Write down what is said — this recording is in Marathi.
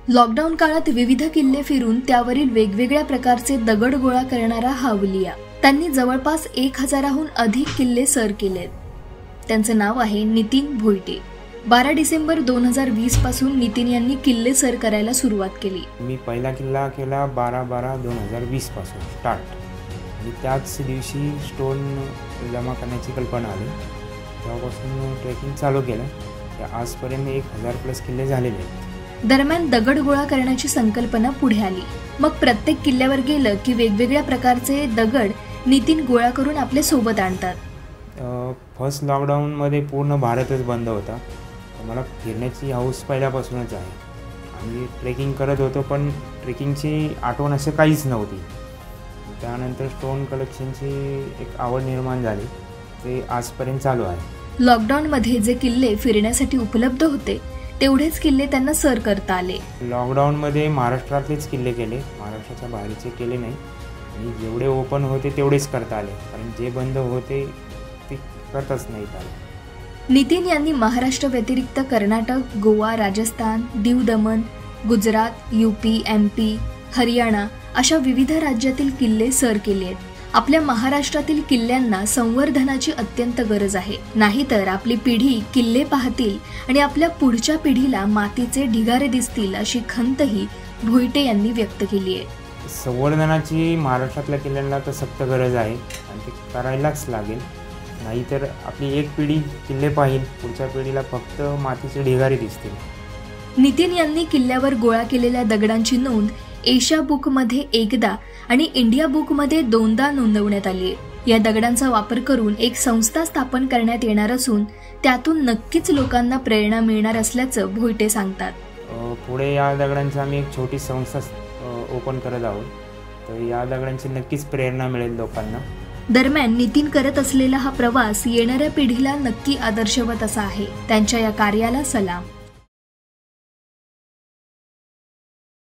लॉकडाऊन काळात विविध किल्ले फिरून त्यावरील वेगवेगळ्या प्रकारचे दगड गोळा करणारा हा अवलिया. त्यांनी जवळपास 1000हून अधिक किल्ले सर केलेत. त्यांचं नाव आहे नितीन भोईटे. 12 डिसेंबर 2020 पासून नितीन यांनी किल्ले सर करायला सुरुवात केली. मी पहिला किल्ला केला 12/12/2020 पासून स्टार्ट, आणि त्याच दिवशी स्टोन जमा करण्याची कल्पना आली. तेव्हापासून ट्रेकिंग चालू केलं. आजपर्यंत 1000+ किल्ले झालेले आहेत. दरम्यान दगड गोळा करण्याची संकल्पना पुढे आली. मग प्रत्येक किल्ल्यावर गेलं की वेगवेगळ्या प्रकारचे दगड नितीन गोळा करून आपल्या सोबत आणतात. फर्स्ट लॉकडाऊनमध्ये पूर्ण भारतच बंद होता. मला फिरण्याची हौस पहिल्यापासूनच आहे आणि ट्रेकिंग करत होतो, पण ट्रेकिंगची आठवण असं काहीच नव्हती. त्यानंतर स्टोन कलेक्शनची एक आवड निर्माण झाली. ते आजपर्यंत चालू आहे. लॉकडाऊनमध्ये जे किल्ले फिरण्यासाठी उपलब्ध होते तेवढेच किल्ले त्यांना सर करता आले. लॉकडाऊनमध्ये महाराष्ट्रातलेच किल्ले केले, महाराष्ट्राच्या बाहेरचे केले नाही. आणि जेवढे ओपन होते तेवढेच करता आले, कारण जे बंद होते ते करताच नाही आले. नितीन यांनी महाराष्ट्र व्यतिरिक्त कर्नाटक, गोवा, राजस्थान, दीव दमण, गुजरात, UP, MP, हरियाणा अशा विविध राज्यातील किल्ले सर केले आहेत. आपल्या महाराष्ट्रातील किल्ल्यांना संवर्धनाची अत्यंत गरज आहे. नाहीतर आपली पिढी किल्ले पाहतील आणि आपल्या पुढच्या पिढीला मातीचे ढिगारे दिसतील अशी खंतही भोईटे यांनी व्यक्त केली आहे. संवर्धनाची महाराष्ट्रातल्या किल्ल्यांना तर सक्त गरज आहे आणि ते करायलाच लागेल. नाहीतर आपली एक पिढी किल्ले पाहिल, पुढच्या पिढीला फक्त मातीचे ढिगारे दिसतील. नितीन यांनी किल्ल्यावर गोळा केलेल्या दगडांची नोंद एशिया बुकमध्ये एकदा आणि इंडिया बुकमध्ये 2दा नोंदवण्यात आली आहे. या दगडांचा वापर करून एक संस्था स्थापन करण्यात येणार असून त्यातून नक्कीच लोकांना प्रेरणा मिळणार असल्याचं भोईटे सांगतात. पुढे या दगडांची आम्ही एक छोटी संस्था ओपन करत आहोत, तर या दगडांची नक्कीच प्रेरणा मिळेल लोकांना. दरम्यान नितीन करत असलेला हा प्रवास येणाऱ्या पिढीला नक्की आदर्शवत असा आहे. त्यांच्या या कार्याला सलाम.